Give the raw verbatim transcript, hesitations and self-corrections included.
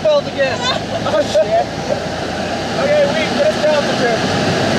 seatbelt again. Oh shit. Okay, we put it down for